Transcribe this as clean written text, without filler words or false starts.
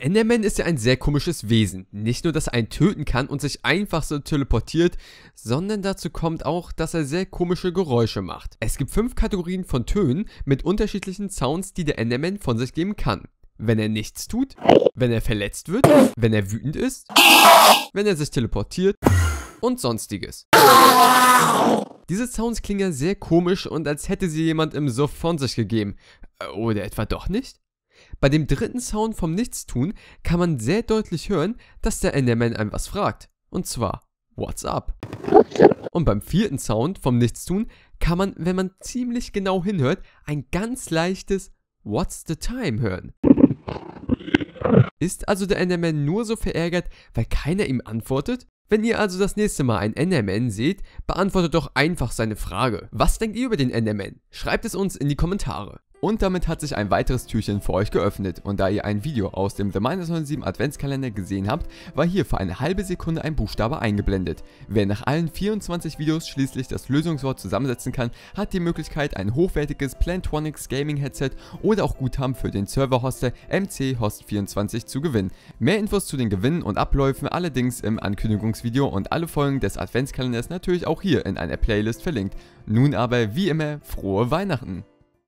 Enderman ist ja ein sehr komisches Wesen. Nicht nur, dass er einen töten kann und sich einfach so teleportiert, sondern dazu kommt auch, dass er sehr komische Geräusche macht. Es gibt 5 Kategorien von Tönen mit unterschiedlichen Sounds, die der Enderman von sich geben kann. Wenn er nichts tut, wenn er verletzt wird, wenn er wütend ist, wenn er sich teleportiert und sonstiges. Diese Sounds klingen ja sehr komisch und als hätte sie jemand im Suff von sich gegeben. Oder etwa doch nicht? Bei dem dritten Sound vom Nichtstun kann man sehr deutlich hören, dass der Enderman einem was fragt. Und zwar, what's up? Und beim vierten Sound vom Nichtstun kann man, wenn man ziemlich genau hinhört, ein ganz leichtes What's the time hören. Ist also der Enderman nur so verärgert, weil keiner ihm antwortet? Wenn ihr also das nächste Mal einen Enderman seht, beantwortet doch einfach seine Frage. Was denkt ihr über den Enderman? Schreibt es uns in die Kommentare. Und damit hat sich ein weiteres Türchen für euch geöffnet und da ihr ein Video aus dem The Minus 97 Adventskalender gesehen habt, war hier für eine halbe Sekunde ein Buchstabe eingeblendet. Wer nach allen 24 Videos schließlich das Lösungswort zusammensetzen kann, hat die Möglichkeit ein hochwertiges Plantronics Gaming Headset oder auch Guthaben für den Serverhoster MC Host 24 zu gewinnen. Mehr Infos zu den Gewinnen und Abläufen allerdings im Ankündigungsvideo und alle Folgen des Adventskalenders natürlich auch hier in einer Playlist verlinkt. Nun aber wie immer frohe Weihnachten!